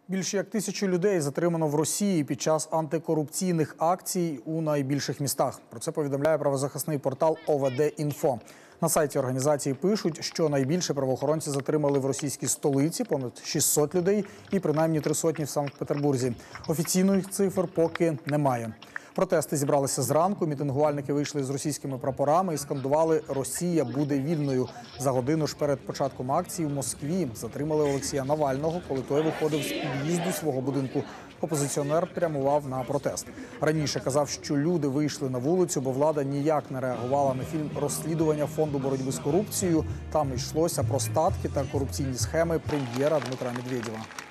Більше як 1000 людей затримано в Росії під час антикорупційних акцій у найбільших містах. Про це повідомляє правозахисний портал ОВД-Інфо. На сайті організації пишуть, що найбільше правоохоронці затримали в російській столиці – понад 600 людей і принаймні 300 в Санкт-Петербурзі. Офіційних цифр поки немає. Протести зібралися зранку, мітингувальники вийшли з російськими прапорами і скандували «Росія буде вільною». За годину ж перед початком акції в Москві затримали Олексія Навального, коли той виходив з під'їзду свого будинку. Опозиціонер прямував на протест. Раніше казав, що люди вийшли на вулицю, бо влада ніяк не реагувала на фільм «Розслідування фонду боротьби з корупцією». Там йшлося про статки та корупційні схеми прем'єра Дмитра Медведєва.